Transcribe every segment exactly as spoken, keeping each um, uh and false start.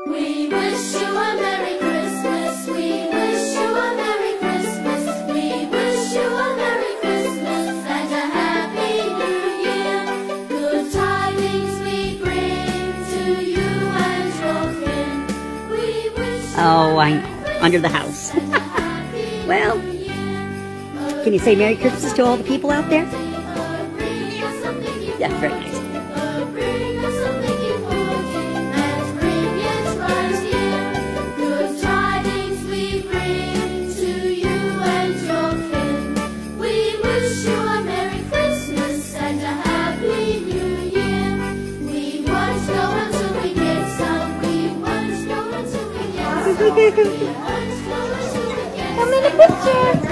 We wish you a Merry Christmas. We wish you a Merry Christmas. We wish you a Merry Christmas and a Happy New Year. Good tidings we bring to you and your kin. We wish you Oh, a I Merry know. Christmas Under the house. and a Happy Well, New Year. can you say Merry Christmas to all the people out there? Uh, bring us something you Yeah, very nice. Uh, bring us something you want and bring it right here. Good tidings we bring to you and your kin. We wish you a Merry Christmas and a Happy New Year. We won't know until we get some. We won't know until we get some. We won't know until we get some. I'm in a picture.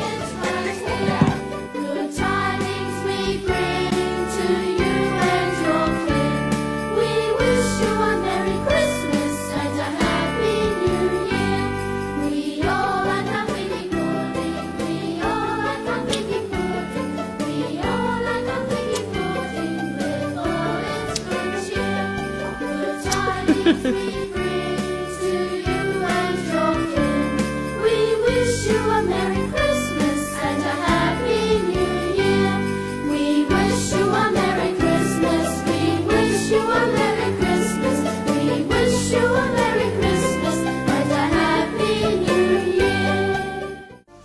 Good tidings we bring to you and your kin. We wish you a Merry Christmas and a Happy New Year. We all are nothing important. We all are nothing important. We all are nothing important with all its good cheer. Good tidings we bring to you and your kin. We wish you a Merry Christmas and a Happy New Year. We wish you a Merry Christmas. We wish you a Merry Christmas. We wish you a Merry Christmas and a Happy New Year.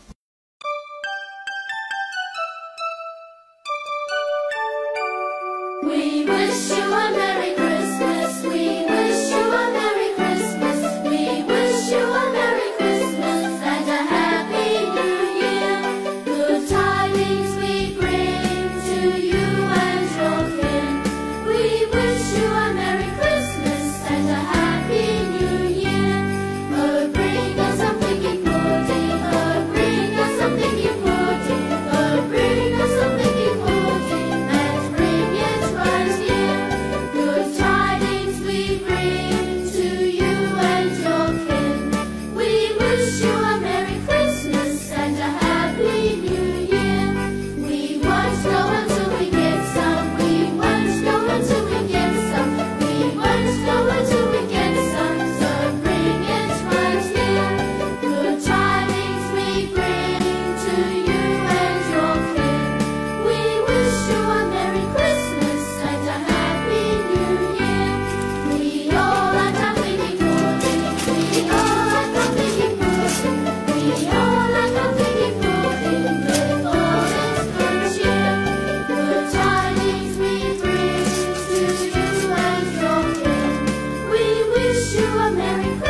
We wish you a Merry Christmas. We wish you a Merry Christmas. We wish you a Merry Christmas and a Happy New Year. Good tidings we bring to you and your kin. We wish you a Merry Christmas and a Happy New Year. Oh, bring us something important. Oh, bring us something important. Oh, bring us something important and bring it right here. Good tidings we bring to you and your kin. We wish you a Merry Christmas and a Happy New Year. We won't know until we get some. We won't know until we get some. We won't know until we get some. So bring it right here. Good tidings we bring to you and your kin. We wish you a Merry Christmas and a Happy New Year. We all are nothing important. We all are nothing important. We all are nothing important with all its good cheer. Good tidings we bring to you and your kin. We wish you a Merry Christmas.